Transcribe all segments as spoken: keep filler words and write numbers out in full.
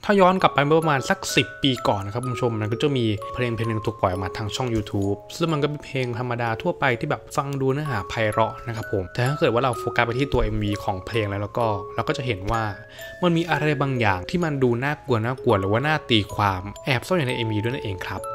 ถ้าย้อนกลับไปประมาณสักสิบปีก่อนนะครับคุณผู้ชมมันก็จะมีเพลงเพลงหนึ่งถูกปล่อยออกมาทางช่อง YouTube ซึ่งมันก็เป็นเพลงธรรมดาทั่วไปที่แบบฟังดูเนื้อหาไพเราะนะครับผมแต่ถ้าเกิดว่าเราโฟกัสไปที่ตัว เอ็ม วี ของเพลงแล้วแล้วก็เราก็จะเห็นว่ามันมีอะไรบางอย่างที่มันดูน่ากลัวน่ากลัวหรือว่าน่าตีความแอบซ่อนอยู่ใน เอ็ม วี ด้วยนั่นเองครับ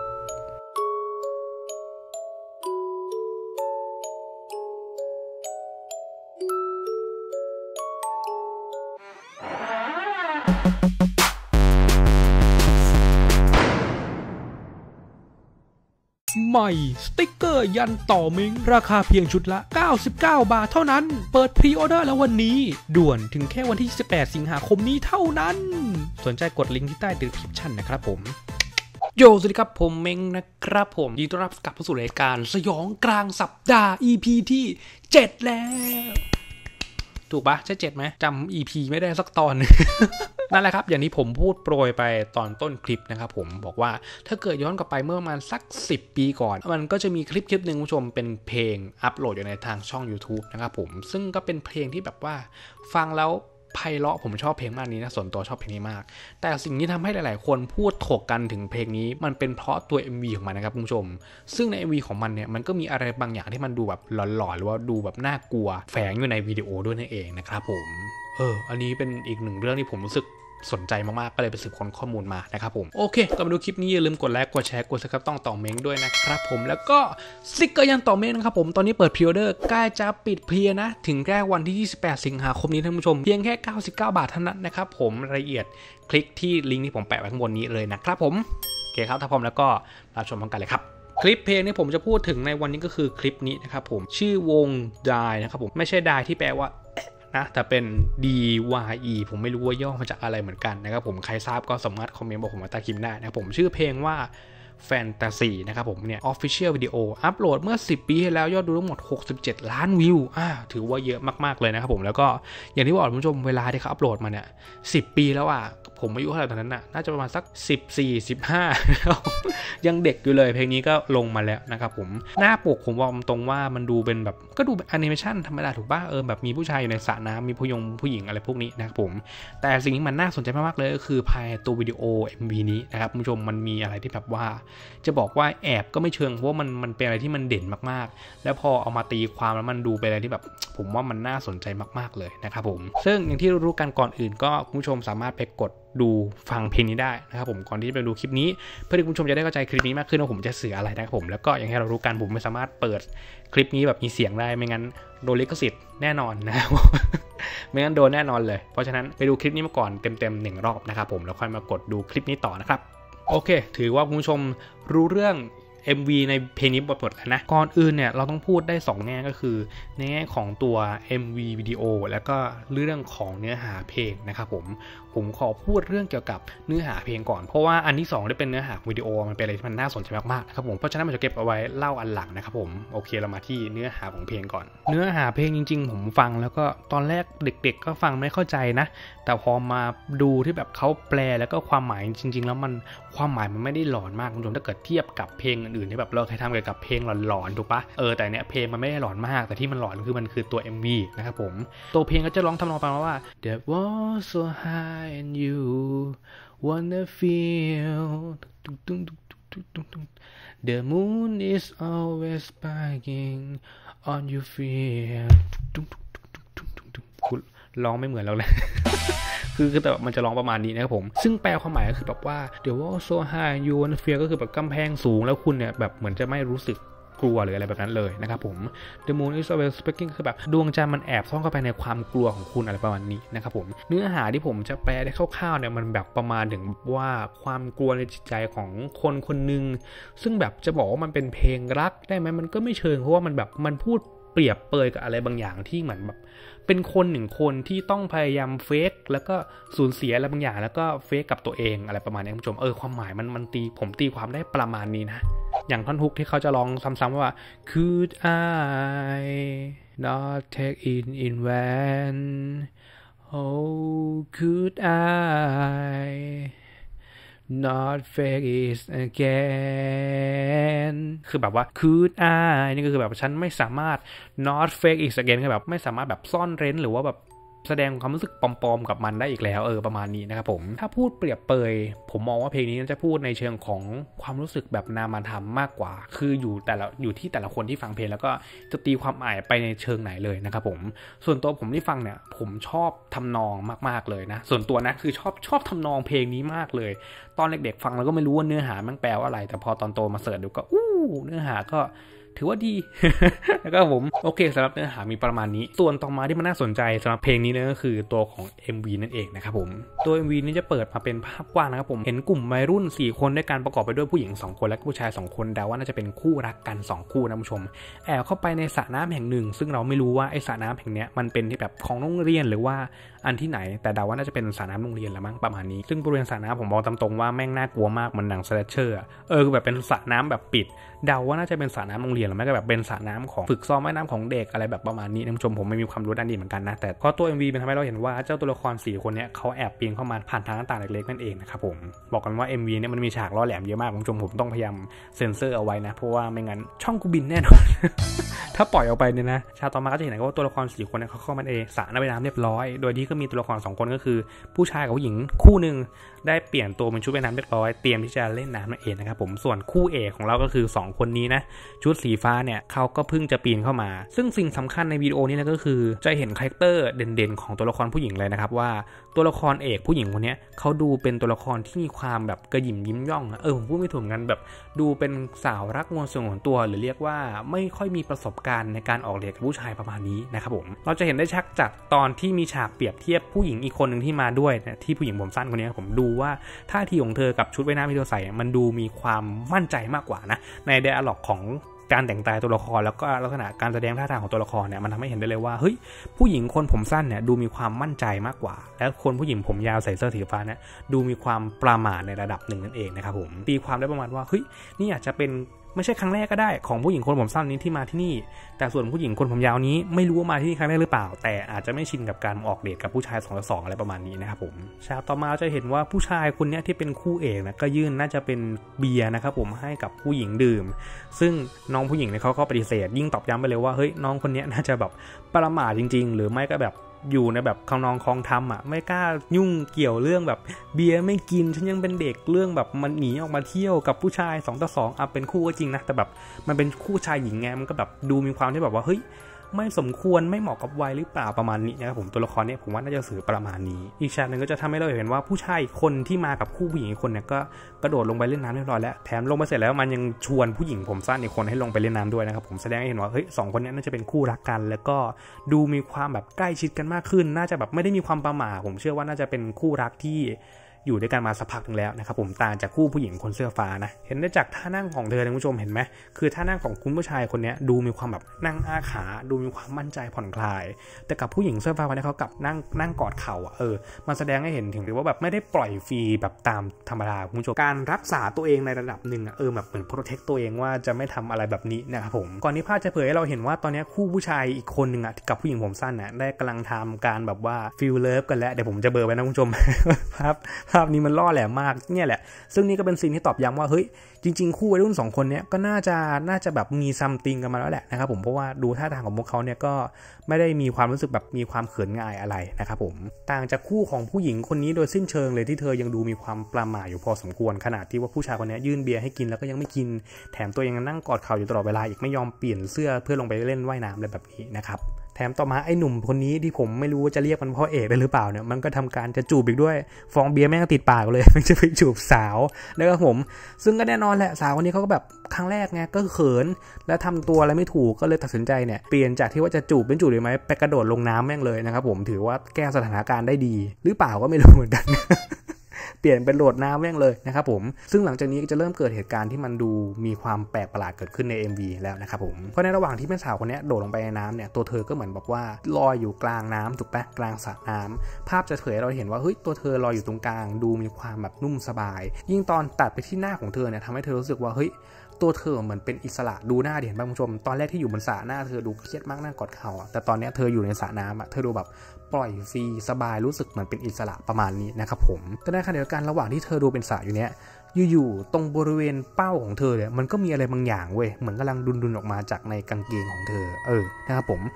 ใหม่สติ๊กเกอร์ยันต่อเม้งราคาเพียงชุดละเก้าสิบเก้าบาทเท่านั้นเปิดพรีออเดอร์แล้ววันนี้ด่วนถึงแค่วันที่ยี่สิบแปดสิงหาคมนี้เท่านั้นสนใจกดลิงก์ที่ใต้ดีสคริปชั่นนะครับผมโยสวัสดีครับผมเม้งนะครับผมยินดีต้อนรับกลับเข้าสู่รายการสยองกลางสัปดาห์ อี พี ที่เจ็ดแล้วถูกปะใช่เจ็ดไหมจำ อี พี ไม่ได้สักตอน นั่นแหละครับอย่างที่ผมพูดโปรยไปตอนต้นคลิปนะครับผมบอกว่าถ้าเกิดย้อนกลับไปเมื่อประมาณสักสิบปีก่อนมันก็จะมีคลิปคลิปหนึ่งคุณผู้ชมเป็นเพลงอัปโหลดอยู่ในทางช่อง YouTube นะครับผมซึ่งก็เป็นเพลงที่แบบว่าฟังแล้วไพเราะผมชอบเพลงมากนี้นะส่วนตัวชอบเพลงนี้มากแต่สิ่งที่ทำให้หลายๆคนพูดถกกันถึงเพลงนี้มันเป็นเพราะตัว เอ็ม วี ของมันนะครับคุณผู้ชมซึ่งใน เอ็ม วี ของมันเนี่ยมันก็มีอะไรบางอย่างที่มันดูแบบหลอนๆหรือว่าดูแบบน่ากลัวแฝงอยู่ในวิดีโอด้วยนั่นเองนะครับผมเอออันนี้เป็นอีกหนึ่งเรื่องที่ผมรู้สึกสนใจมากๆก็เลยไปสืบค้นข้อมูลมานะครับผมโอเคก็มาดูคลิปนี้อย่าลืมกดไลค์กดแชร์กดซับสไครบ์ต้องต่อเม้งด้วยนะครับผมแล้วก็สติ๊กเกอร์ยันต่อเม้งนะครับผมตอนนี้เปิดพรีออเดอร์ใกล้จะปิดเพลียนะถึงแค่วันที่ยี่สิบแปดสิงหาคมนี้ท่านผู้ชมเพียงแค่เก้าสิบเก้าบาทเท่านั้นนะครับผมรายละเอียดคลิกที่ลิงก์ที่ผมแปะไว้ข้างบนนี้เลยนะครับผมโอเคครับถ้าพร้อมแล้วก็รับชมพร้อมกันเลยครับคลิปเพลงที่ผมจะพูดถึงในวันนี้ก็คือคลิปนี้นะครับผมชื่อวง Die นะครับผมไม่ใช่ Die ที่แปลว่านะแต่เป็น ดี วาย อี ผมไม่รู้ว่าย่อมาจากอะไรเหมือนกันนะครับผมใครทราบก็สามารถคอมเมนต์บอกผมมาใต้คลิปได้นะครับผมชื่อเพลงว่าแฟนตาซีนะครับผมเนี่ย Official Video อัปโหลดเมื่อสิบปีที่แล้วยอดดูทั้งหมดหกสิบเจ็ดล้านวิวอ่าถือว่าเยอะมากๆเลยนะครับผมแล้วก็อย่างที่บอกคุณผู้ชมเวลาที่เขาอัปโหลดมาเนี่ยสิบปีแล้วอ่ะผมอายุเท่าไหร่ตอนนั้นน่ะน่าจะประมาณสักสิบสี่ สิบห้ายังเด็กอยู่เลยเพลงนี้ก็ลงมาแล้วนะครับผมหน้าปกผมว่าตรงว่ามันดูเป็นแบบก็ดูเป็นแอนิเมชันธรรมดาถูกป่ะเออแบบมีผู้ชายอยู่ในสระน้ำมีผู้ยงผู้หญิงอะไรพวกนี้นะครับผมแต่สิ่งที่มันน่าสนใจมากๆเลยก็คือภายในตัววิดีโอ เอ็ม วี นี้นะครับคุณผู้ชมมันมีอะไรที่แบบว่าจะบอกว่าแอบก็ไม่เชิงเพราะว่ามันมันเป็นอะไรที่มันเด่นมากๆแล้วพอเอามาตีความแล้วมันดูเป็นอะไรที่แบบผมว่ามันน่าสนใจมากๆเลยนะครับผมซึ่งอย่างที่รู้กันก่อนอื่นก็คุณผู้ชมสามารถไปกดดูฟังเพลงนี้ได้นะครับผมก่อนที่จะไปดูคลิปนี้เพื่อที่คุณผู้ชมจะได้เข้าใจคลิปนี้มากขึ้นว่าผมจะสื่ออะไรนะครับผมแล้วก็อย่างที่เรารู้กันผมไม่สามารถเปิดคลิปนี้แบบมีเสียงได้ไม่งั้นโดนลิขสิทธิ์แน่นอนนะครับไม่งั้นโดนแน่นอนเลยเพราะฉะนั้นไปดูคลิปนี้มาก่อนเต็มๆหนึ่งรอบนะครับผมแล้วค่อยมากดดูคลิปนี้ต่อนะครับโอเคถือว่าคุณผู้ชมรู้เรื่อง เอ็ม วี ในเพลงนี้หมดแล้วนะก่อนอื่นเนี่ยเราต้องพูดได้สองแง่ก็คือในแง่ของตัว เอ็ม วี วิดีโอแล้วก็เรื่องของเนื้อหาเพลงนะครับผมผมขอพูดเรื่องเกี่ยวกับเนื้อหาเพลงก่อนเพราะว่าอันที่สองได้เป็นเนื้อหาวิดีโอมันเป็นอะไรที่มันน่าสนใจมากๆนะครับผมเพราะฉะนั้นมันจะเก็บเอาไว้เล่าอันหลังนะครับผมโอเคเรามาที่เนื้อหาของเพลงก่อนเนื้อหาเพลงจริงๆผมฟังแล้วก็ตอนแรกเด็กๆก็ฟังไม่เข้าใจนะแต่พอมาดูที่แบบเขาแปลแล้วก็ความหมายจริงๆแล้วมันความหมายมันไม่ได้หลอนมากคุณผู้ชมถ้าเกิดเทียบกับเพลงอื่นๆที่แบบเราเคยทำเกี่ยวกับเพลงหลอนๆถูกปะเออแต่เนี้ยเพลงมันไม่ได้หลอนมากแต่ที่มันหลอนคือมันคือตัว เอ็ม วี นะครับผมตัวเพลงก็จะร้องทำนองประมาณว่า That was so high and you wanna feel The moon is always sparking on your feet คุณร้องไม่เหมือนเราเลย คือคือแต่มันจะร้องประมาณนี้นะครับผมซึ่งแปลความหมายก็คือแบบว่าเดี๋ยวว่า so high you wanna feel ก็คือแบบกำแพงสูงแล้วคุณเนี่ยแบบเหมือนจะไม่รู้สึกกลัวหรืออะไรแบบนั้นเลยนะครับผม The moon is always speaking คือแบบดวงจันทร์มันแอบซ่อนเข้าไปในความกลัวของคุณอะไรประมาณนี้นะครับผมเนื้อหาที่ผมจะแปลได้คร่าวๆเนี่ยมันแบบประมาณถึงว่าความกลัวในจิตใจของคนคนหนึ่งซึ่งแบบจะบอกว่ามันเป็นเพลงรักได้ไหมมันก็ไม่เชิงเพราะว่ามันแบบมันพูดเปรียบเปยกับอะไรบางอย่างที่เหมือนแบบเป็นคนหนึ่งคนที่ต้องพยายามเฟกแล้วก็สูญเสียอะไรบางอย่างแล้วก็เฟกกับตัวเองอะไรประมาณนี้คุณผู้ชมเออความหมายมันมันตีผมตีความได้ประมาณนี้นะอย่างท่อนฮุกที่เขาจะร้องซ้ำๆว่า Could I not take it in vain Oh could I not fake it again คือแบบว่า could I นี่ก็คือแบบฉันไม่สามารถ not fake it again คือแบบไม่สามารถแบบซ่อนเร้นหรือว่าแบบแสดงความรู้สึกปลอมๆกับมันได้อีกแล้วเออประมาณนี้นะครับผมถ้าพูดเปรียบเปยผมมองว่าเพลงนี้จะพูดในเชิงของความรู้สึกแบบนามธรรมมากกว่าคืออยู่แต่ละอยู่ที่แต่ละคนที่ฟังเพลงแล้วก็จะตีความหมายไปในเชิงไหนเลยนะครับผมส่วนตัวผมที่ฟังเนี่ยผมชอบทำนองมากๆเลยนะส่วนตัวนะคือชอบชอบทำนองเพลงนี้มากเลยตอนเด็กๆฟังแล้วก็ไม่รู้ว่าเนื้อหามันแปลว่าอะไรแต่พอตอนโตมาเสิร์ชดูก็อู้เนื้อหาก็ถือว่าดี แล้วก็ผมโอเคสำหรับเนื้อหามีประมาณนี้ส่วนต่อมาที่มันน่าสนใจสำหรับเพลงนี้ก็คือตัวของ เอ็ม วี นั่นเองนะครับผมตัว เอ็ม วี นี้จะเปิดมาเป็นภาพกว้างนะครับผมเห็นกลุ่มวัยรุ่นสี่คนด้วยกันประกอบไปด้วยผู้หญิงสองคนและผู้ชายสองคนเดาว่าน่าจะเป็นคู่รักกันสองคู่นะผู้ชมแอบเข้าไปในสระน้ำแห่งหนึ่งซึ่งเราไม่รู้ว่าไอ้สระน้ำแห่งนี้มันเป็นที่แบบของโรงเรียนหรือว่าอันที่ไหนแต่เดาว่าน่าจะเป็นสระน้ำโรงเรียนละมั้งประมาณนี้ซึ่งบริเวณสระน้ำผมบอกตามตรงว่าแม่งน่ากลัวมากมันหนังสแลชเชอร์เออคือแบบเป็นสระน้ำแบบปิดเดาว่าน่าจะเป็นสระน้ำโรงเรียนหรือไม่ก็แบบเป็นสระน้ำของฝึกซ้อมว่ายน้ำของเด็กอะไรแบบประมาณนี้ท่านผู้ชมผมไม่มีความรู้ด้านนี้เหมือนกันนะแต่ก็ตัว เอ็ม วี มันทำให้เราเห็นว่าเจ้าตัวละครสี่คนนี้เขาแอบปีนเข้ามาผ่านทางหน้าต่างเล็กๆนั่นเองนะครับผมบอกกันว่า เอ็ม วี เนี่ยมันมีฉากล่อแหลมเยอะมากท่านผู้ชมผมต้องพยายามเซ็นเซอร์เอาไว้นะเพราะว่าไม่งั้นช่องกูบินแน่นอน ถ้าปล่อยออกไปเนี่ยนะชาวต่อมาก็จะเห็นว่าตัวละครสี่คนเนี่ยเขาเข้ามาเองสระว่ายน้ำเรียบร้อยโดยที่ก็มีตัวละครสองคนก็คือผู้ชายกับผู้หญิงคู่นึงได้เปลี่ยนตัวเป็นชุดว่ายน้ำเรียบร้อยเตรียมที่จะเล่นน้ำนั่นเองนะครับผมส่วนคู่เอกของเราก็คือสองคนนี้นะชุดสีฟ้าเนี่ยเขาก็เพิ่งจะปีนเข้ามาซึ่งสิ่งสำคัญในวิดีโอนี้นะก็คือจะเห็นคาแรคเตอร์เด่นๆของตัวละครผู้หญิงเลยนะครับว่าตัวละครเอกผู้หญิงคนนี้เขาดูเป็นตัวละครที่มีความแบบกระหยิ่มยิ้มย่องเออผมพูดไม่ถูกกันแบบดูเป็นสาวรักงวนสงวนตัวหรือเรียกว่าไม่ค่อยมีประสบการณ์ในการออกเดทกับผู้ชายประมาณนี้นะครับผมเราจะเห็นได้ชัดจากตอนที่มีฉากเปรียบเทียบผู้หญิงอีกคนหนึ่งที่มาด้วยนะที่ผู้หญิงผมสั้นคนนี้ผมดูว่าท่าทีของเธอกับชุดว่ายน้ำที่เธอใส่มันดูมีความมั่นใจมากกว่านะในไดอะล็อกของการแต่งกายตัวละครแล้วก็ลักษณะการแสดงท่าทางของตัวละครเนี่ยมันทำให้เห็นได้เลยว่าเฮ้ยผู้หญิงคนผมสั้นเนี่ยดูมีความมั่นใจมากกว่าและคนผู้หญิงผมยาวใส่เสื้อสีฟ้าเนี่ยดูมีความประหม่าในระดับหนึ่งนั่นเองนะครับผมตีความได้ประมาณว่าเฮ้ยนี่อาจจะเป็นไม่ใช่ครั้งแรกก็ได้ของผู้หญิงคนผมสั้นนี้ที่มาที่นี่แต่ส่วนผู้หญิงคนผมยาวนี้ไม่รู้ว่ามาที่นี่ครั้งแรกหรือเปล่าแต่อาจจะไม่ชินกับการออกเดทกับผู้ชายสองต่อสองอะไรประมาณนี้นะครับผมฉากต่อมาจะเห็นว่าผู้ชายคนนี้ที่เป็นคู่เอกนะก็ยื่นน่าจะเป็นเบียร์นะครับผมให้กับผู้หญิงดื่มซึ่งน้องผู้หญิงเนี่ยเขาก็ปฏิเสธยิ่งตอกย้ำไปเลยว่าเฮ้ยน้องคนนี้น่าจะแบบประหม่าจริงๆหรือไม่ก็แบบอยู่ในแบบคลองคลองทำอ่ะไม่กล้ายุ่งเกี่ยวเรื่องแบบเบียร์ไม่กินฉันยังเป็นเด็กเรื่องแบบมันหนีออกมาเที่ยวกับผู้ชายสองต่อสองอ่ะเป็นคู่ก็จริงนะแต่แบบมันเป็นคู่ชายหญิงไงมันก็แบบดูมีความที่แบบว่าเฮ้ยไม่สมควรไม่เหมาะกับวัยหรือเปล่าประมาณนี้นะครับผมตัวละครเนี่ยผมว่าน่าจะสื่อประมาณนี้อีกฉากนึงก็จะทำให้เราเห็นว่าผู้ชายคนที่มากับคู่ผู้หญิงคนเนี่ยก็กระโดดลงไปเล่นน้ำเรียบร้อยแล้วแถมลงไปเสร็จแล้วมันยังชวนผู้หญิงผมสั้นอีกคนให้ลงไปเล่นน้ำด้วยนะครับผมแสดงให้เห็นว่าเฮ้ยสองคนนี้น่าจะเป็นคู่รักกันแล้วก็ดูมีความแบบใกล้ชิดกันมากขึ้นน่าจะแบบไม่ได้มีความประหม่าผมเชื่อว่าน่าจะเป็นคู่รักที่อยู่ด้วยกันมาสักพักนึงแล้วนะครับผมต่างจากคู่ผู้หญิงคนเสื้อฟ้านะเห็นได้จากท่านั่งของเธอท่านผู้ชมเห็นไหมคือท่านั่งของคุณผู้ชายคนนี้ดูมีความแบบนั่งอ้าขาดูมีความมั่นใจผ่อนคลายแต่กับผู้หญิงเสื้อฟ้าคนนี้เขากลับนั่งนั่งกอดเข่าอ่ะเออมันแสดงให้เห็นถึงว่าแบบไม่ได้ปล่อยฟรีแบบตามธรรมดาคุณผู้ชมการรักษาตัวเองในระดับหนึ่งอ่ะเออแบบเหมือนโปรเทคตัวเองว่าจะไม่ทำอะไรแบบนี้นะครับผมก่อนนี้ภาพจะเผยให้เราเห็นว่าตอนนี้คู่ผู้ชายอีกคนนึงอ่ะกับผู้หญิงผมสั้นน่ะได้กำลังทำการแบบว่าฟีลเลิฟกันแล้วเดี๋ยวผมจะเบลอไว้นะคุณผู้ชม ภาพภาพนี้มันล่อแหลมมากเนี่ยแหละซึ่งนี่ก็เป็นสิ่งที่ตอบย้ำว่าเฮ้ยจริงๆคู่วัยรุ่นสองคนเนี้ยก็น่าจะน่าจะแบบมีซัมติงกันมาแล้วแหละนะครับผมเพราะว่าดูท่าทางของพวกเขาเนี่ยก็ไม่ได้มีความรู้สึกแบบมีความเขินง่ายอะไรนะครับผมต่างจากคู่ของผู้หญิงคนนี้โดยสิ้นเชิงเลยที่เธอยังดูมีความประหม่าอยู่พอสมควรขนาดที่ว่าผู้ชายคนนี้ยื่นเบียร์ให้กินแล้วก็ยังไม่กินแถมตัวยังนั่งกอดเข่าอยู่ตลอดเวลาอีกไม่ยอมเปลี่ยนเสื้อเพื่อลงไปเล่นว่ายน้ำอะไรแบบนี้นะครับแถมต่อมาไอ้หนุ่มคนนี้ที่ผมไม่รู้ว่าจะเรียกมันพ่อเอกได้หรือเปล่าเนี่ยมันก็ทำการจะจูบอีกด้วยฟองเบียร์แม่งติดปากเลยมันจะไปจูบสาวนะครับผมซึ่งก็แน่นอนแหละสาวคนนี้เขาก็แบบครั้งแรกไงก็เขินแล้วทำตัวอะไรไม่ถูกก็เลยตัดสินใจเนี่ยเปลี่ยนจากที่ว่าจะจูบเป็นจูบเลยไหมไปกระโดดลงน้ำแม่งเลยนะครับผมถือว่าแก้สถานการณ์ได้ดีหรือเปล่าก็ไม่รู้เหมือนกัน เปลี่ยนเป็นโหลดน้ำแม่งเลยนะครับผมซึ่งหลังจากนี้จะเริ่มเกิดเหตุการณ์ที่มันดูมีความแปลกประหลาดเกิดขึ้นใน เอ็ม วี แล้วนะครับผมเพราะในระหว่างที่แม่สาวคนนี้โดดลงไปในน้ำเนี่ยตัวเธอก็เหมือนแบบว่าลอยอยู่กลางน้ำถูกปะกลางสระน้ำภาพจะเผยเราเห็นว่าเฮ้ยตัวเธอลอยอยู่ตรงกลางดูมีความแบบนุ่มสบายยิ่งตอนตัดไปที่หน้าของเธอเนี่ยทำให้เธอรู้สึกว่าเฮ้ยตัวเธอเหมือนเป็นอิสระดูหน้าเห็นบ้างคุณผู้ชมตอนแรกที่อยู่บนสระหน้าเธอดูเครียดมากนั่งกอดเข่าอ่ะแต่ตอนนี้เธออยู่ในสระน้ำอ่ะเธอดูแบบปล่อยฟรีสบายรู้สึกเหมือนเป็นอิสระประมาณนี้นะครับผมแต่ในขณะเดียวกันระหว่างที่เธอดูเป็นสระอยู่เนี้ยอยู่ๆตรงบริเวณเป้าของเธอเนี่ยมันก็มีอะไรบางอย่างเว้ยเหมือนกำลังดุนๆออกมาจากในกางเกงของเธอเออนะครับผม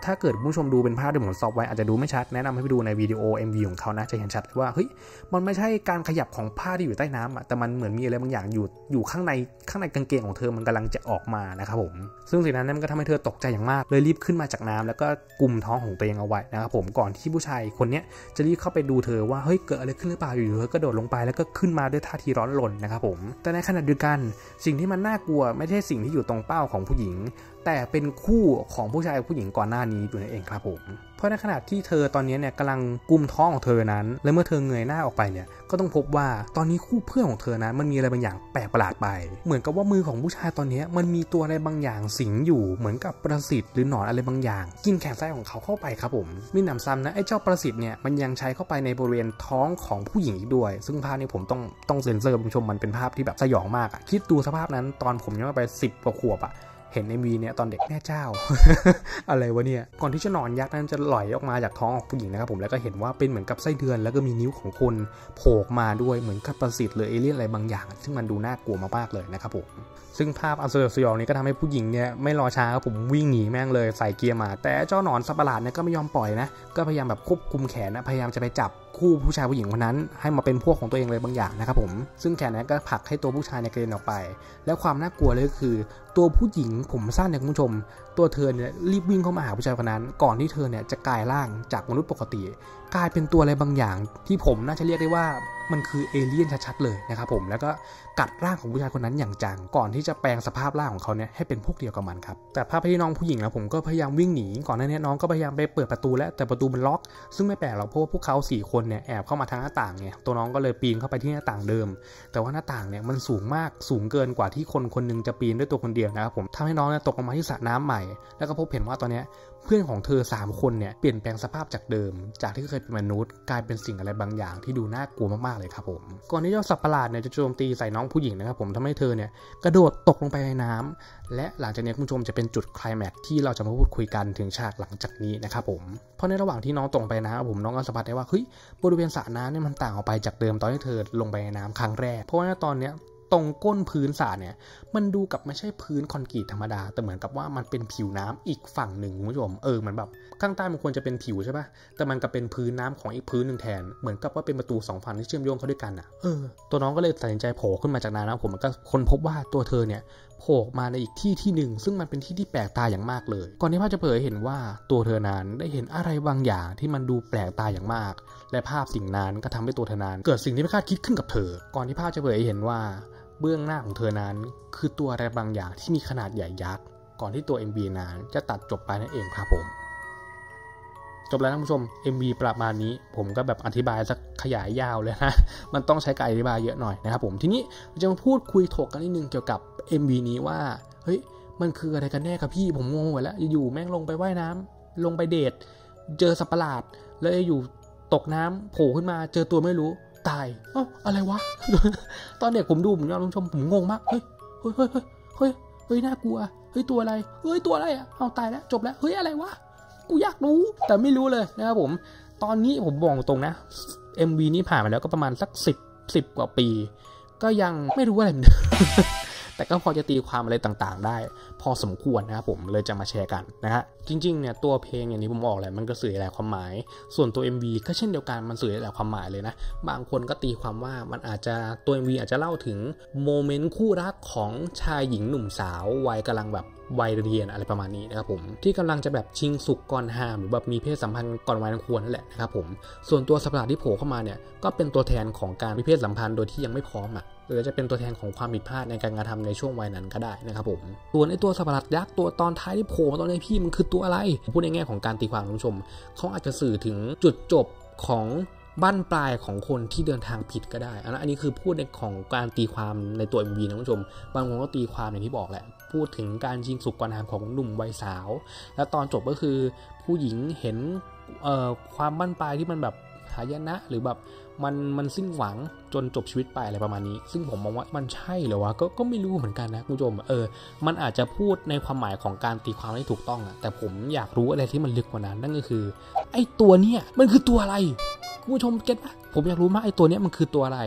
ถ้าเกิดผู้ชมดูเป็นภาพที่ผมซอฟไว้อาจจะดูไม่ชัดแนะนำให้ไปดูในวิดีโอ เอ็ม วี ของเขานะจะเห็นชัดว่าเฮ้ยมันไม่ใช่การขยับของผ้าที่อยู่ใต้น้ำอ่ะแต่มันเหมือนมีอะไรบางอย่างอยู่อยู่ข้างในข้างในกางเกงของเธอมันกำลังจะออกมานะครับผมซึ่งสิ่งนั้นมันก็ทำให้เธอตกใจอย่างมากเลยรีบขึ้นมาจากน้ำแล้วก็กุมท้องของตัวเองเอาไว้นะครับผมก่อนที่ผู้ชายคนนี้จะรีบเข้าไปดูเธอว่าเฮ้ยเกิดอะไรขึ้นหรือเปล่าอยู่ๆเธอกระโดดลงไปแล้วก็ขึ้นมาด้วยท่าทีร้อนรนนะครับผมแต่ในขณะเดียวกันสิ่งที่มันน่ากลัวไม่ใช่สิ่งที่อยู่ตรงเป้าของผู้หญิงแต่เป็นคู่ของผู้ชายกับผู้หญิงก่อนหน้านี้อยู่นั่นเองครับผมเพราะในขณะที่เธอตอนนี้เนี่ยกำลังกุมท้องของเธอนั้นและเมื่อเธอเงยหน้าออกไปเนี่ยก็ต้องพบว่าตอนนี้คู่เพื่อนของเธอนั้นมันมีอะไรบางอย่างแปลกประหลาดไปเหมือนกับว่ามือของผู้ชายตอนนี้มันมีตัวอะไรบางอย่างสิงอยู่เหมือนกับประสิทธิ์หรือหนอนอะไรบางอย่างกินแขนซ้ายของเขาเข้าไปครับผมมีหนำซ้ำนะไอ้เจ้าประสิทธิ์เนี่ยมันยังใช้เข้าไปในบริเวณท้องของผู้หญิงอีกด้วยซึ่งภาพนี้ผมต้องต้องเซ็นเซอร์คุณผู้ชมมันเป็นภาพที่แบบสยองมากอะคิดดูสภาพนั้นตอนผมยังไม่ไปสิบกว่าขวบอะเห็น เอ็ม วี เนี่ยตอนเด็กแม่เจ้า อะไรวะเนี่ยก่อนที่จะหนอนยักษ์นั้นจะไหลออกมาจากท้องของผู้หญิงนะครับผมแล้วก็เห็นว่าเป็นเหมือนกับไส้เดือนแล้วก็มีนิ้วของคนโผล่มาด้วยเหมือนกับประสิทธิ์หรือเอเลี่ยนอะไรบางอย่างซึ่งมันดูน่ากลัวมากๆเลยนะครับผมซึ่งภาพอันสยองนี้ก็ทำให้ผู้หญิงเนี่ยไม่รอช้าครับผมวิ่งหนีแม่งเลยใส่เกียร์มาแต่เจ้าหนอนสัตว์ประหลาดเนี่ยก็ไม่ยอมปล่อยนะก็พยายามแบบควบคุมแขนนะพยายามจะไปจับคู่ผู้ชายผู้หญิงคนนั้นให้มาเป็นพวกของตัวเองเลยบางอย่างนะครับผมซึ่งแขนนั้นก็ผลักให้ตัวผู้ชายเนี่ยกระเด็นออกไปแล้วความน่ากลัวเลยก็คือตัวผู้หญิงผมสั้นเนี่ยคุณผู้ชมตัวเธอเนี่ยรีบวิ่งเข้ามาหาผู้ชายคนนั้นก่อนที่เธอเนี่ยจะกลายร่างจากมนุษย์ปกติกลายเป็นตัวอะไรบางอย่างที่ผมน่าจะเรียกได้ว่ามันคือเอเลี่ยนชัดๆเลยนะครับผมแล้วก็กัดร่างของผู้ชายคนนั้นอย่างจังก่อนที่จะแปลงสภาพร่างของเขาเนี่ยให้เป็นพวกเดียวกับมันครับแต่ภาพที่น้องผู้หญิงแล้วผมก็พยายามวิ่งหนีก่อนหน้านี้น้องก็พยายามไปเปิดประตูแล้วแต่ประตูมันล็อกซึ่งไม่แปลกหรอกเพราะว่าพวกเขาสี่คนเนี่ยแอบเข้ามาทางหน้าต่างไงตัวน้องก็เลยปีนเข้าไปที่หน้าต่างเดิมแต่ว่าหน้าต่างเนี่ยมันสูงมากสูงเกินกว่าที่คนคนนึงจะปีนด้วยตัวคนเดียวนะครับผมทำให้น้องเนี่ยตกลงมาที่สระน้ำใหม่แล้วก็พบเห็นว่าตอนนี้เพื่อนของเธอสามคนเนี่ยเปลี่ยนแปลงสภาพจากเดิมจากที่เคยเป็นมนุษย์กลายเป็นสิ่งอะไรบางอย่างที่ดูน่ากลัวมากๆเลยครับผมก่อนที่เจ้าสัตว์ประหลาดเนี่ยจะโจมตีใส่น้องผู้หญิงนะครับผมทำให้เธอเนี่ยกระโดดตกลงไปในน้ำและหลังจากนี้คุณผู้ชมจะเป็นจุดไคลแม็กซ์ที่เราจะมาพูดคุยกันถึงฉากหลังจากนี้นะครับผมเพราะในระหว่างที่น้องตกไปน้ำผมน้องก็สัมผัสได้ว่าเฮ้ยบริเวณสระน้ำเนี่ยมันต่างออกไปจากเดิมตอนที่เธอลงไปในน้ำครั้งแรกเพราะว่าตอนเนี้ยตรงก้นพื้นสระเนี่ยมันดูกับไม่ใช่พื้นคอนกรีตธรรมดาแต่เหมือนกับว่ามันเป็นผิวน้ำอีกฝั่งหนึ่งคุณผู้ชมเออเหมือนแบบข้างใต้มันควรจะเป็นผิวใช่ป่ะแต่มันก็เป็นพื้นน้ำของอีกพื้นหนึ่งแทนเหมือนกับว่าเป็นประตูสองฝั่งที่เชื่อมโยงเข้าด้วยกันอ่ะเออตัวน้องก็เลยตัดสินใจโผล่ขึ้นมาจากน้ำนะผมมันก็ค้นพบว่าตัวเธอเนี่ยโผล่มาในอีกที่ที่หนึ่งซึ่งมันเป็นที่ที่แปลกตาอย่างมากเลยก่อนที่ภาพจะเผยเห็นว่าตัวเธอนั้นได้เห็นอะไรบางอย่างที่มันดูแปลกตาอย่างมากและภาพสิ่งนั้นก็ทำให้ตัวเธอนั้นเกิดสิ่งที่ไม่คาดคิดขึ้นกับเธอก่อนที่ภาพจะเผยเห็นว่าเบื้องหน้าของเธอนั้นคือตัวอะไรบางอย่างที่มีขนาดใหญ่ยักษ์ก่อนที่ตัว เอ็ม วี นั้นจะตัดจบไปนั่นเองครับผมจบแล้วท่านผู้ชม เอ็ม วี ประมาณนี้ผมก็แบบอธิบายสักขยายยาวเลยนะมันต้องใช้การอธิบายเยอะหน่อยนะครับผมทีนี้จะมาพูดคุยถกกันนิดนึงเกี่ยวกับ เอ็ม วี นี้ว่าเฮ้ยมันคืออะไรกันแน่ครับพี่ผมงงหมดแล้วอยู่แม่งลงไปว่ายน้ำลงไปเดทเจอสัตว์ประหลาดแล้วอยู่ตกน้ำโผล่ขึ้นมาเจอตัวไม่รู้ตายเอ้าอะไรวะ ตอนเด็กผมดูผมยอมรับชมผมงงมากเฮ้ยเฮ้ยเฮ้ยเฮ้ยเฮ้ยน่ากลัวเฮ้ยตัวอะไรเฮ้ยตัวอะไรอ่ะเอาตายแล้วจบแล้วเฮ้ยอะไรวะกูอยากรู้แต่ไม่รู้เลยนะครับผมตอนนี้ผมบอกตรงนะ เอ็ม วี นี้ผ่านมาแล้วก็ประมาณสักสิบ สิบกว่าปีก็ยังไม่รู้อะไรเหมือนเดิม แต่ก็พอจะตีความอะไรต่างๆได้พอสมควรนะครับผมเลยจะมาแชร์กันนะฮะจริงๆเนี่ยตัวเพลงอย่างนี้ผมบอกแหละมันก็สื่อหลายความหมายส่วนตัว เอ็ม วี ก็เช่นเดียวกันมันสื่อหลายความหมายเลยนะบางคนก็ตีความว่ามันอาจจะตัว เอ็ม วี อาจจะเล่าถึงโมเมนต์คู่รักของชายหญิงหนุ่มสาววัยกำลังแบบวัยเรียนอะไรประมาณนี้นะครับผมที่กำลังจะแบบชิงสุกก่อนห้ามหรือแบบมีเพศสัมพันธ์ก่อนวัยอันควรนั่นแหละนะครับผมส่วนตัวสัตว์ประหลาดที่โผล่เข้ามาเนี่ยก็เป็นตัวแทนของการมีเพศสัมพันธ์โดยที่ยังไม่พร้อมอ่ะหรือจะเป็นตัวแทนของความผิดพลาดในการกระทำในช่วงวัยนั้นก็ได้นะครับผมส่วนไอ้ตัวสัตว์ประหลาดยักษ์ตัวตอนท้ายที่โผล่มาตอนนี้พี่มันคือตัวอะไรพูดในแง่ของการตีความคุณผู้ชมเขาอาจจะสื่อถึงจุดจบของบั้นปลายของคนที่เดินทางผิดก็ได้อันนี้คือพูดในของการตีความในตัว เอ็ม วี นะคุณผู้ชมบางคนก็ตีความอย่างที่บอกแหละพูดถึงการชิงสุกก่อนหามของหนุ่มวัยสาวแล้วตอนจบก็คือผู้หญิงเห็นเอ่อความบั้นปลายที่มันแบบหายนะหรือแบบมันมันสิ้นหวังจนจบชีวิตไปอะไรประมาณนี้ซึ่งผมมองว่ามันใช่เหรอวะก็ก็ไม่รู้เหมือนกันนะคุณผู้ชมเออมันอาจจะพูดในความหมายของการตีความที่ถูกต้องอะแต่ผมอยากรู้อะไรที่มันลึกกว่านั้นนั่นก็คือไอ้ตัวเนี้ยมันคือตัวอะไรคุณผู้ชมเก็ตปะผมอยากรู้มากไอ้ตัวเนี้ยมันคือตัวอะไร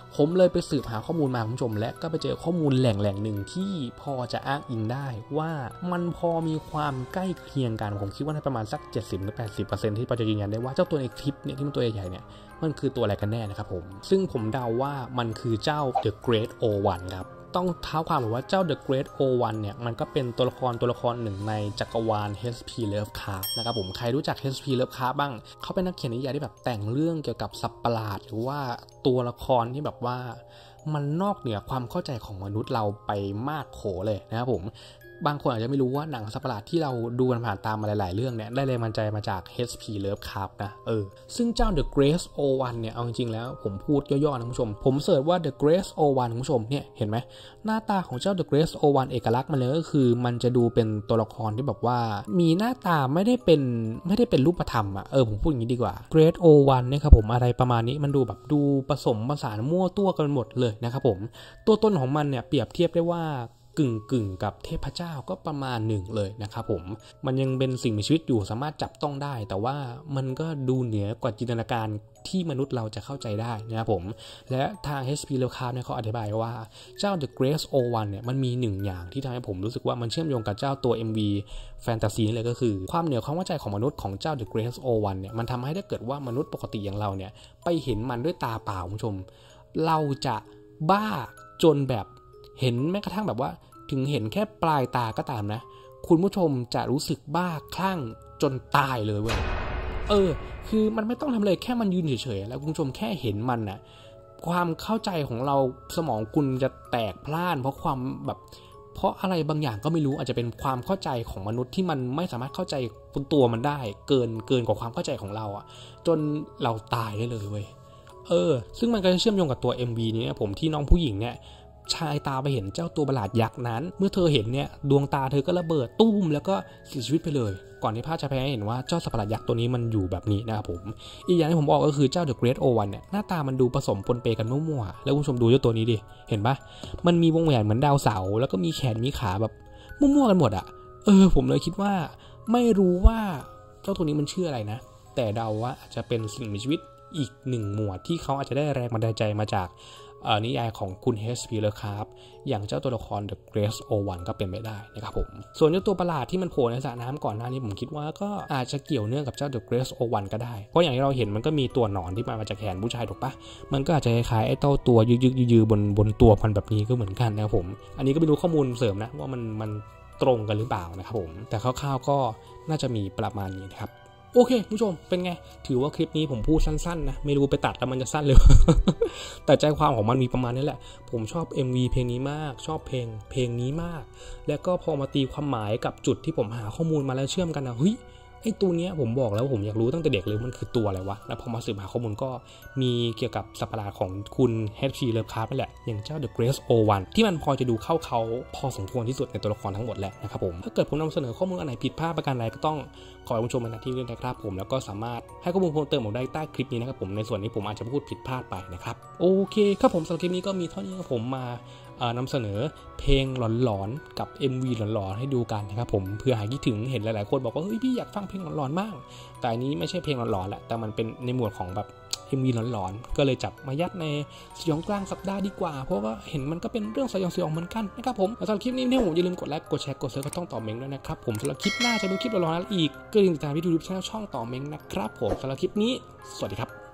ผมเลยไปสืบหาข้อมูลมาคุณผู้ชมและก็ไปเจอข้อมูลแหล่งแหล่งหนึ่งที่พอจะอ้างอิงได้ว่ามันพอมีความใกล้เคียงกันผมคิดว่าในประมาณสัก เจ็ดสิบถึงแปดสิบเปอร์เซ็นต์ ที่พอจะยืนยันได้ว่าเจ้าตัวในคลิปเนี่ยที่มันตัวใหญ่ๆเนี่ยมันคือตัวอะไรกันแน่นะครับผมซึ่งผมเดาว่ามันคือเจ้า The Great โอ วัน ครับต้องเท้าความว่าเจ้า The Great โอ วัน เนี่ยมันก็เป็นตัวละครตัวละครหนึ่งในจักรวาล เอช พี Lovecraft นะครับผมใครรู้จัก เอช พี Lovecraft บ้างเขาเป็นนักเขียนนิยายที่แบบแต่งเรื่องเกี่ยวกับสัตว์ประหลาดหรือว่าตัวละครที่แบบว่ามันนอกเหนือความเข้าใจของมนุษย์เราไปมากโขเลยนะครับผมบางคนอาจจะไม่รู้ว่าหนังสัตว์ประหลาดที่เราดูมันผ่านตามมาหลายๆเรื่องเนี่ยได้แรงบันดาลใจมาจาก เอช พี Lovecraft นะเออซึ่งเจ้า The Great โอ วัน เนี่ยเอาจริงๆแล้วผมพูดย่อๆนะคุณผู้ชมผมเสิร์ชว่า The Great โอ วัน คุณผู้ชมเนี่ยเห็นไหมหน้าตาของเจ้า The Great โอ วัน เอกลักษณ์มันเลยก็คือมันจะดูเป็นตัวละครที่แบบว่ามีหน้าตาไม่ได้เป็นไม่ได้เป็นรูปธรรมอ่ะเออผมพูดอย่างนี้ดีกว่า Great โอ วัน เนี่ยครับผมอะไรประมาณนี้มันดูแบบดูผสมผสานมั่วตัวกันหมดเลยนะครับผมตัวตนของมันเนี่ยเปรียบเทียบได้ว่ากึ่งกึ่งกับเทพเจ้าก็ประมาณหนึ่งเลยนะครับผมมันยังเป็นสิ่งมีชีวิตอยู่สามารถจับต้องได้แต่ว่ามันก็ดูเหนือกว่าจินตนาการที่มนุษย์เราจะเข้าใจได้นะครับผมและทาง เอช พี Lovecraft เนี่ยเขาอธิบายว่าเจ้า The Great โอ วัน เนี่ยมันมีหนึ่งอย่างที่ทำให้ผมรู้สึกว่ามันเชื่อมโยงกับเจ้าตัว เอ็ม วี แฟนตาซีเลยก็คือความเหนือความเข้าใจของมนุษย์ของเจ้า The Great โอ วัน เนี่ยมันทำให้ถ้าเกิดว่ามนุษย์ปกติอย่างเราเนี่ยไปเห็นมันด้วยตาเปล่าคุณผู้ชมเราจะบ้าจนแบบเห็นแม้กระทั่งแบบว่าถึงเห็นแค่ปลายตาก็ตามนะคุณผู้ชมจะรู้สึกบ้าคลั่งจนตายเลยเว้ยเออคือมันไม่ต้องทำเลยแค่มันยืนเฉยๆแล้วคุณผู้ชมแค่เห็นมันน่ะความเข้าใจของเราสมองคุณจะแตกพล่านเพราะความแบบเพราะอะไรบางอย่างก็ไม่รู้อาจจะเป็นความเข้าใจของมนุษย์ที่มันไม่สามารถเข้าใจตัวมันได้เกินเกินกว่าความเข้าใจของเราอ่ะจนเราตายได้เลยเว้ยเออซึ่งมันก็จะเชื่อมโยงกับตัว เอ็ม วี นี้นะผมที่น้องผู้หญิงเนี่ยชายตาไปเห็นเจ้าตัวประหลาดยักษ์นั้นเมื่อเธอเห็นเนี่ยดวงตาเธอก็ระเบิดตุ้มแล้วก็เสียชีวิตไปเลยก่อนที่ภาพจะแพร่ให้เห็นว่าเจ้าสัตว์ประหลาดยักษ์ตัวนี้มันอยู่แบบนี้นะครับผมอีกอย่างที่ผมบอกก็คือเจ้า The Great โอ วัน เนี่ยหน้าตามันดูผสมปนเปกันมั่วๆแล้วคุณผู้ชมดูเจ้าตัวนี้ดิเห็นปะมันมีวงแหวนเหมือนดาวเสาร์แล้วก็มีแขนมีขาแบบมั่วๆกันหมดอ่ะเออผมเลยคิดว่าไม่รู้ว่าเจ้าตัวนี้มันชื่ออะไรนะแต่เดาว่าอาจจะเป็นสิ่งมีชีวิตอีกหนึ่งหมวดที่เขาอาจจะได้แรงบันดาลใจมาจากนิยายของคุณ เอช พี Lovecraft อย่างเจ้าตัวละคร The Great โอ วัน ก็เป็นไปได้นะครับผมส่วนเจ้าตัวประหลาดที่มันโผล่ในสระน้ำก่อนหน้านี้ผมคิดว่าก็อาจจะเกี่ยวเนื่องกับเจ้า The Great โอ วัน ก็ได้เพราะอย่างที่เราเห็นมันก็มีตัวหนอนที่มาจากแขนผู้ชายถูกปะมันก็อาจจะคล้ายๆไอ้เต้าตัวยึกๆยือๆบนบนตัวมันแบบนี้ก็เหมือนกันนะครับผมอันนี้ก็ไม่รู้ข้อมูลเสริมนะว่ามันมันตรงกันหรือเปล่านะครับผมแต่คร่าวๆก็น่าจะมีประมาณนี้นะครับโอเคผู้ชมเป็นไงถือว่าคลิปนี้ผมพูดสั้นๆนะไม่รู้ไปตัดแล้วมันจะสั้นเลย แต่ใจความของมันมีประมาณนี้แหละผมชอบ เอ็ม วี เพลงนี้มากชอบเพลงเพลงนี้มากแล้วก็พอมาตีความหมายกับจุดที่ผมหาข้อมูลมาแล้วเชื่อมกันนะเฮ้ยไอ้ตัวเนี้ยผมบอกแล้วผมอยากรู้ตั้งแต่เด็กเลยมันคือตัวอะไรวะแล้วพอมาสืบหาข้อมูลก็มีเกี่ยวกับสัตว์ประหลาดของคุณ เอช พี Lovecraft นั่นแหละอย่างเจ้า The Great โอ วัน ที่มันพอจะดูเข้าเขาพอสมควรที่สุดในตัวละครทั้งหมดแหละนะครับผมถ้าเกิดผมนำเสนอข้อมูลอันไหนผิดพลาดประการใดก็ต้องขอให้ผู้ชมมาณที่นี้นะครับผมแล้วก็สามารถให้ข้อมูลเพิ่มเติมผมได้ใต้คลิปนี้นะครับผมในส่วนนี้ผมอาจจะพูดผิดพลาดไปนะครับโอเคครับผมสำหรับคลิปนี้ก็มีเท่านี้ครับผมมานำเสนอเพลงหลอนๆกับ เอ็ม วี หลอนๆให้ดูกันนะครับผมเพื่อหายคิดถึงเห็นหลายๆคนบอกว่าเฮ้ยพี่อยากฟังเพลงหลอนๆมากแต่อันนี้ไม่ใช่เพลงหลอนๆแหละแต่มันเป็นในหมวดของแบบ เอ็ม วี หลอนๆก็เลยจับมายัดในสยองกลางสัปดาห์ดีกว่าเพราะว่าเห็นมันก็เป็นเรื่องสยองสยองเหมือนกันนะครับผมสำหรับคลิปนี้เนี่ยผมอย่าลืมกดไลค์กดแชร์กดเซิร์ฟก็ต้องต่อเม้งด้วยนะครับผมสำหรับคลิปหน้าจะมีคลิปหลอนๆอีกก็อย่าลืมติดตามที่ยูทูบช่องต่อเม้งนะครับผมสำหรับคลิปนี้สวัสดีครับ